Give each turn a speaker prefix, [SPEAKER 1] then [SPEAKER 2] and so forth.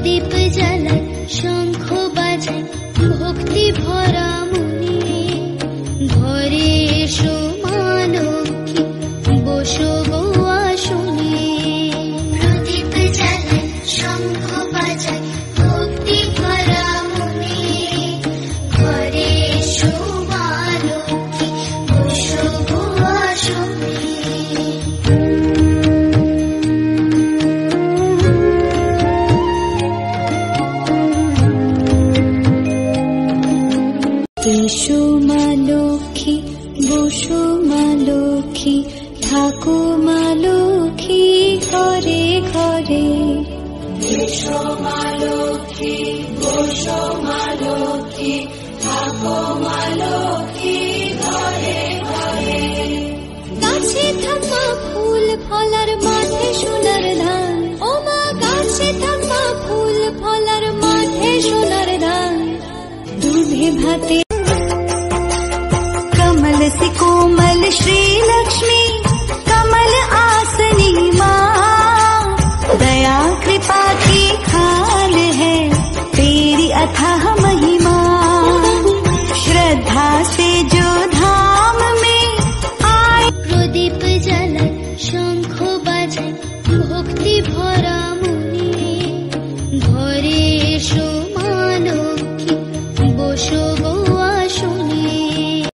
[SPEAKER 1] প্রদীপ জ্বালায় শঙ্খ বাজায় ভক্তি ভরা মনে ঘরে এসো মা লক্ষ্মী বসো গো আসনে প্রদীপ জ্বালায় শঙ্খ বাজায় ভক্তি ভরা মনে ঘরে এসো মা লক্ষ্মী বসো গো আসনে এসো মা লক্ষ্মী বসো মা লক্ষ্মী থাকো মা লক্ষ্মী ঘরে ঘরে এসো মা লক্ষ্মী বসো মা লক্ষ্মী থাকো মা লক্ষ্মী ঘরে ঘরে গাছে থাকা ফুল ফলার মাঠে সোনার ধান ও মা গাছে থাকা ফুল ফলার মাঠে সোনার ধান दूधे भाते कमल से कोमल श्री लक्ष्मी कमल आसनी माँ दया कृपा की खान है तेरी अथाह महिमा श्रद्धा से जो धाम में आए प्रदीप जलाए शंख बाजाए भक्ति भरा